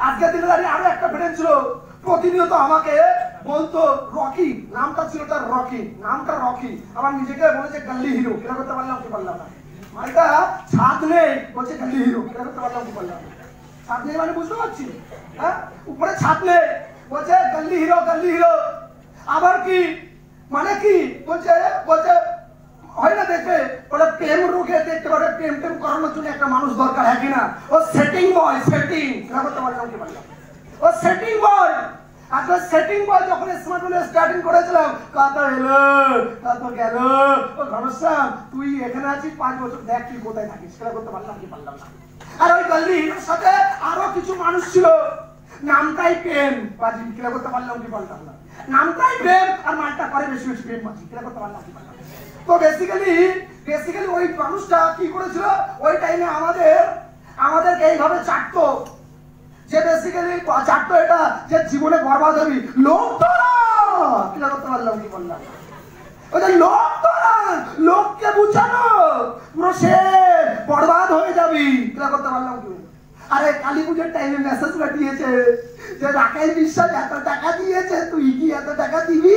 আজকে দিনে দাঁড়িয়ে আরো একটা ফ্রেন্ড ছিল, প্রতিনিয়ত আমাকে বলতো রকি, নামটা ছিল তার রকি, নামটা রকি, আমার নিজেকে বলেছে গল্লি হিরো, এটা করতে পারলাম কি পারলাম না। মাইটা ছাদ নেই, বলছে গল্লি হিরো, এটা করতে পারলাম কি পারলাম না। ছাদ নেই মানে বুঝতে পারছি, হ্যাঁ উপরে ছাদ নেই, বলছে গল্লি হিরো গল্লি হিরো। আবার কি মানে কি বলছে, বলছে হয় না দেখবে ওরা প্রেম রোগে দেখতে পারে, প্রেম টেম করানোর জন্য একটা মানুষ দরকার, হ্যাঁ কিনা? ও সেটিং বয়, সেটিং, এটা করতে পারলাম কি পারলাম। ও সেটিং বয়, আজকে সেটিং বয় যখন স্মার্টফোনে স্টার্টিং করেছিলাম, কথা এলো কত গেল, ও ঘনশ্যাম তুই এখানে আছিস 5 বছর, দেখ তুই কোথায় থাকিস, সেটা করতে পারলাম কি পারলাম না। আর ওই গল্লি হিরোর সাথে আরো কিছু মানুষ ছিল, নামটাই প্রেম বাজি, সেটা করতে পারলাম কি পারলাম না। নামটাই প্রেম আর মালটা করে বেশি বেশি প্রেম বাজি, সেটা করতে পারলাম কি পারলাম। তো বেসিক্যালি ওই মানুষটা কি করেছিল, ওই টাইমে আমাদেরকে এইভাবে চাটতো, যে বেসিক্যালি চাটতো এটা যে জীবনে বরবাদ হবি, লোক তোরা কিনা করতে পারলাম কি বললাম। ওই যে লোক তোরা, লোককে বুঝানো পুরো সে বরবাদ হয়ে যাবি, কিনা করতে পারলাম কি। আরে কালী পুজোর টাইমে মেসেজ পাঠিয়েছে যে রাকাই বিশ্বাস এত টাকা দিয়েছে, তুই কি এত টাকা দিবি?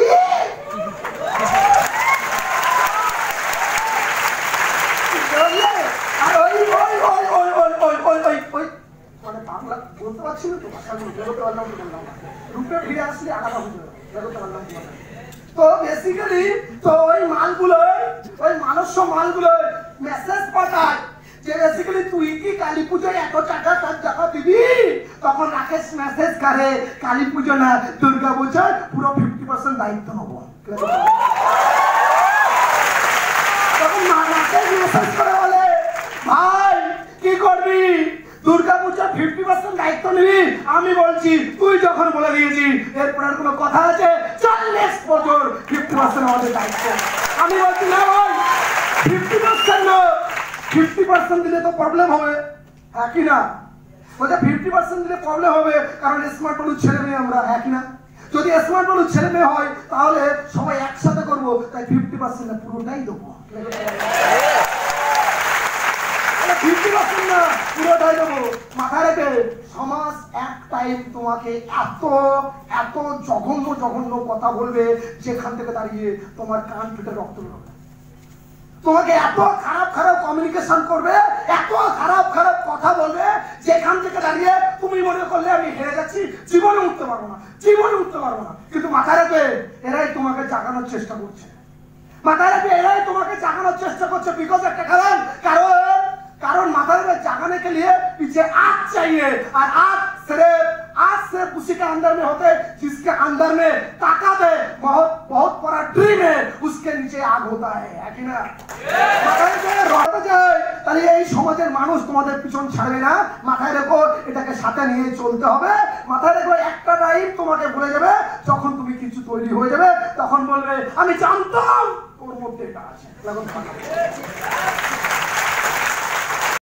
আর ওই ওই ওই ওই ওই ওই ওই ওই ওই মানে বাংলা বলতে পারছি না তো, ভাষাগুলো বেরোতে পারলাম কি বললাম, রূপে ফিরে আসলে আলাদা হয়ে যাবে, বেরোতে পারলাম কি বললাম। তো বেসিক্যালি তো ওই মালগুলোই, ওই মানুষ মালগুলোই মেসেজ পাঠায় যে বেসিক্যালি তুই কি কালী পুজোয় এত টাকা তার টাকা দিবি? তখন রাকেশ মেসেজ করে কালী পুজো না দুর্গা পুজোয় পুরো 50% দায়িত্ব নেবো। তখন রাকেশ মেসেজ করে বলে ভাই কি করবি, দুর্গা পুজোর 50% দায়িত্ব নিবি? আমি বলছি তুই যখন বলে দিয়েছি এরপর আর কোনো কথা আছে? 40 বছর 50% আমাদের দায়িত্ব। আমি বলছি না ভাই 50% না, 50% দিলে তো প্রবলেম হবে, হ্যাঁ কি না? বলছে 50% দিলে প্রবলেম হবে, কারণ স্মার্টফোন ছেলে মেয়ে আমরা, হ্যাঁ কি না? যদি স্মার্টফোন ছেলে মেয়ে হয় তাহলে সবাই একসাথে করবো, তাই 50% না পুরোটাই দেবো। 50% না পুরোটাই দেবো। মাথায় রেখে সমাজ এক টাইম তোমাকে এত এত জঘন্য জঘন্য কথা বলবে, যেখান থেকে দাঁড়িয়ে তোমার কান ফেটে রক্ত বেরোবে। তোমাকে এত খারাপ খারাপ কমিউনিকেশন করবে, এত খারাপ খারাপ কথা বলবে, যেখান থেকে দাঁড়িয়ে তুমি মনে করলে আমি হেরে যাচ্ছি, জীবনে উঠতে পারবো না, জীবনে উঠতে পারবো না। কিন্তু মাথায় রেখে এরাই তোমাকে জাগানোর চেষ্টা করছে, মাথায় রেখে এরাই তোমাকে জাগানোর চেষ্টা করছে। বিকজ একটা कारण माथा में जागने के लिए पीछे आग चाहिए, और आग सिर्फ उसी के अंदर में होते जिसके अंदर में ताकत है, बहुत बड़ा ड्रीम है, उसके नीचे आग होता है कि ना? মাথায় যে রতে যায় তাহলে এই সমাজের মানুষ তোমাদের পিছন ছাড়বে না। মাথায় রেখো এটাকে সাথে নিয়ে চলতে হবে। মাথায় রেখো একটা টাইম তোমাকে বলে যাবে, যখন তুমি কিছু তৈরি হয়ে যাবে তখন বলবে আমি জানতাম ওর মধ্যে এটা আছে।